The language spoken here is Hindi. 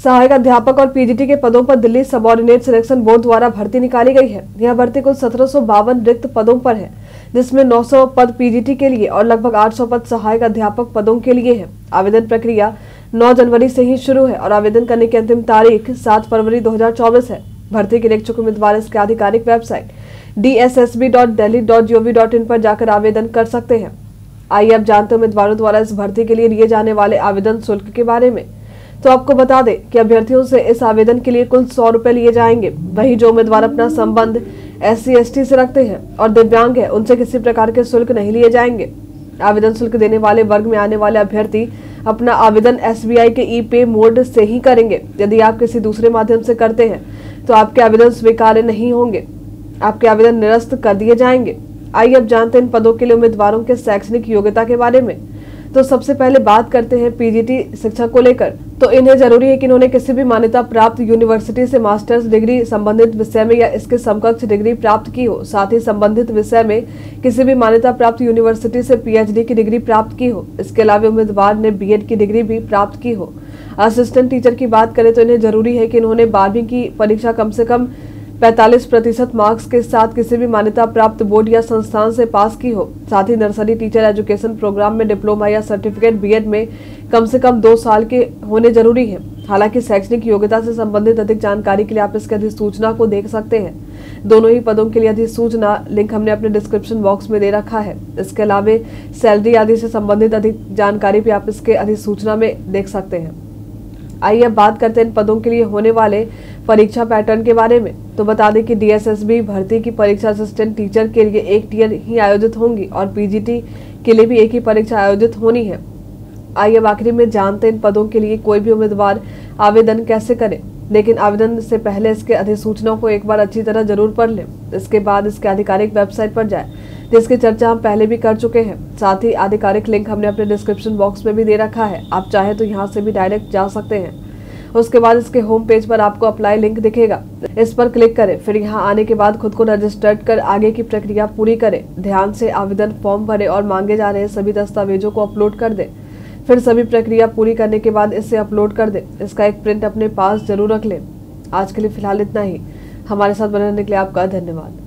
सहायक अध्यापक और पीजीटी के पदों पर दिल्ली सबऑर्डिनेट सिलेक्शन बोर्ड द्वारा भर्ती निकाली गई है। यह भर्ती कुल 1752 रिक्त पदों पर है, जिसमें 900 पद पीजीटी के लिए और लगभग 800 पद सहायक अध्यापक पदों के लिए है। आवेदन प्रक्रिया 9 जनवरी से ही शुरू है और आवेदन करने की अंतिम तारीख 7 फरवरी 2024 है। भर्ती के इच्छुक उम्मीदवार इसके आधिकारिक वेबसाइट dssb.delhi.gov.in पर जाकर आवेदन कर सकते हैं। आइए अब जानते हैं उम्मीदवारों द्वारा इस भर्ती के लिए लिए जाने वाले आवेदन शुल्क के बारे में। तो आपको बता दें कि अभ्यर्थियों से इस आवेदन के लिए कुल 100 रुपए लिए जाएंगे। वहीं जो उम्मीदवार अपना संबंध SC/ST से रखते हैं और दिव्यांग है, उनसे किसी प्रकार के शुल्क नहीं लिए जाएंगे। आवेदन शुल्क देने वाले वर्ग में आने वाले अभ्यर्थी अपना आवेदन SBI के ई-पे मोड से ही करेंगे। यदि आप किसी दूसरे माध्यम से करते हैं तो आपके आवेदन स्वीकार्य नहीं होंगे, आपके आवेदन निरस्त कर दिए जाएंगे। आइए अब जानते हैं इन पदों के लिए उम्मीदवारों के शैक्षणिक योग्यता के बारे में। तो सबसे पहले बात करते हैं पीजीटी शिक्षक को लेकर। तो इन्हें जरूरी है कि इन्होंने किसी भी मान्यता प्राप्त यूनिवर्सिटी से मास्टर्स डिग्री संबंधित विषय में या इसके समकक्ष डिग्री प्राप्त की हो। साथ ही संबंधित विषय में किसी भी मान्यता प्राप्त यूनिवर्सिटी से PhD की डिग्री प्राप्त की हो। इसके अलावा उम्मीदवार ने BEd की डिग्री भी प्राप्त की हो। असिस्टेंट टीचर की बात करें तो इन्हें जरूरी है कि इन्होंने 12वीं की परीक्षा कम से कम 45% मार्क्स के साथ किसी भी मान्यता प्राप्त बोर्ड या संस्थान से पास की हो। साथ ही नर्सरी टीचर एजुकेशन प्रोग्राम में डिप्लोमा या सर्टिफिकेट BEd में कम से कम 2 साल के होने जरूरी है। हालांकि शैक्षणिक योग्यता से संबंधित अधिक जानकारी के लिए आप इसकी अधिसूचना को देख सकते हैं। दोनों ही पदों के लिए अधिसूचना लिंक हमने अपने डिस्क्रिप्शन बॉक्स में दे रखा है। इसके अलावा सैलरी आदि से संबंधित अधिक जानकारी भी आप इसके अधिसूचना में देख सकते हैं। आइए अब बात करते हैं इन पदों के लिए होने वाले परीक्षा पैटर्न के बारे में। तो बता दें कि DSSB भर्ती की परीक्षा असिस्टेंट टीचर के लिए एक टियर ही आयोजित होंगी और पीजीटी के लिए भी एक ही परीक्षा आयोजित होनी है। आइए अब आखिरी में जानते हैं इन पदों के लिए कोई भी उम्मीदवार आवेदन कैसे करे। लेकिन आवेदन से पहले इसके अधिसूचना को एक बार अच्छी तरह जरूर पढ़ लें। इसके बाद इसके आधिकारिक वेबसाइट पर जाए, जिसकी चर्चा हम पहले भी कर चुके हैं। साथ ही आधिकारिक लिंक हमने अपने डिस्क्रिप्शन बॉक्स में भी दे रखा है, आप चाहे तो यहाँ से भी डायरेक्ट जा सकते हैं। उसके बाद इसके होम पेज पर आपको अप्लाई लिंक दिखेगा, इस पर क्लिक करें। फिर यहाँ आने के बाद खुद को रजिस्टर्ड कर आगे की प्रक्रिया पूरी करें। ध्यान से आवेदन फॉर्म भरें और मांगे जा रहे सभी दस्तावेजों को अपलोड कर दें। फिर सभी प्रक्रिया पूरी करने के बाद इसे अपलोड कर दें। इसका एक प्रिंट अपने पास जरूर रख लें। आज के लिए फिलहाल इतना ही। हमारे साथ बने रहने के लिए आपका धन्यवाद।